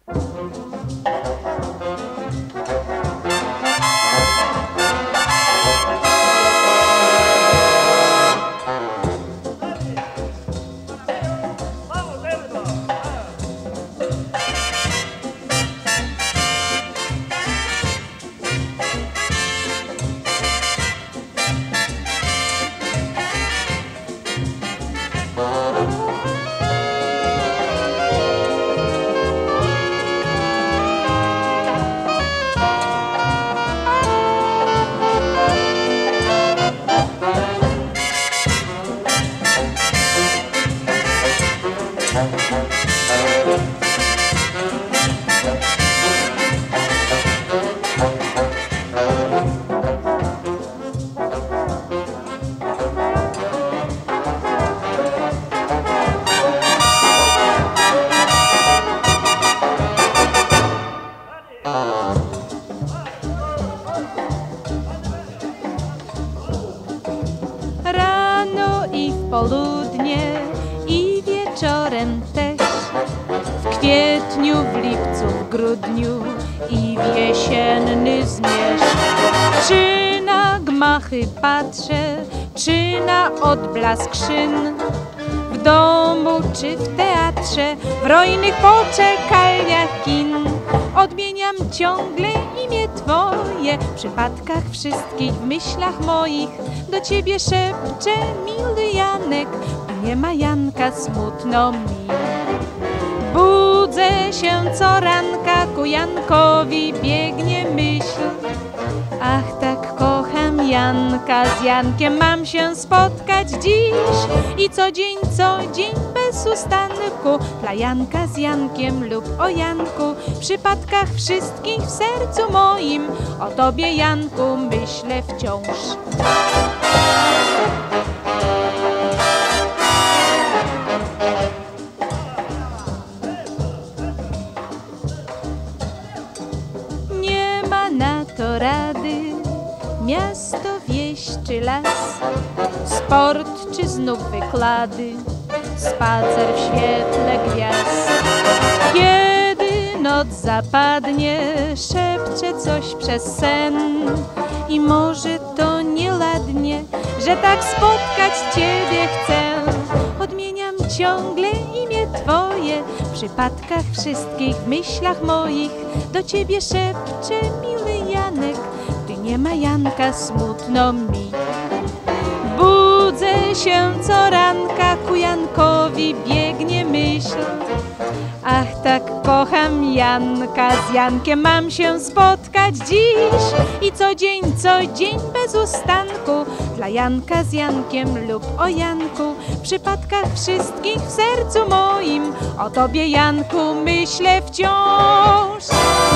Rano i w południe i wieczorem też, w kwietniu, w lipcu, w grudniu i w jesienny zmierzch. Czy na gmachy patrzę, czy na odblask szyn, w domu czy w teatrze, w rojnych poczekalniach kin. Odmieniam ciągle imię Twoje, w przypadkach wszystkich, w myślach moich. Do Ciebie szepczę, miły Janek, tu nie ma Janka, smutno mi. Budzę się co ranka, ku Jankowi biegnie myśl. Ach, tak kocham Janka, z Jankiem mam się spotkać dziś. I co dzień bez ustanku, dla Janka z Jankiem lub o Janku. W przypadkach wszystkich w sercu moim, o Tobie Janku myślę wciąż. Nie ma na to rady, miasto, wieś czy las, sport czy znów wyklady, spacer w świetle gwiazd. Kiedy noc zapadnie, szepczę coś przez sen i może to nieladnie, że tak spotkać Ciebie chcę. Odmieniam ciągle imię Twoje, w przypadkach wszystkich, w myślach moich. Do Ciebie szepczę, miły Janek, tu nie ma Janka, smutno mi. Budzę się co ranka, ku Jankowi biegnie myśl. Ach, tak kocham Janka, z Jankiem mam się spotkać dziś. I co dzień bez ustanku, dla Janka z Jankiem lub o Janku. W przypadkach wszystkich w sercu moim, o Tobie Janku myślę wciąż.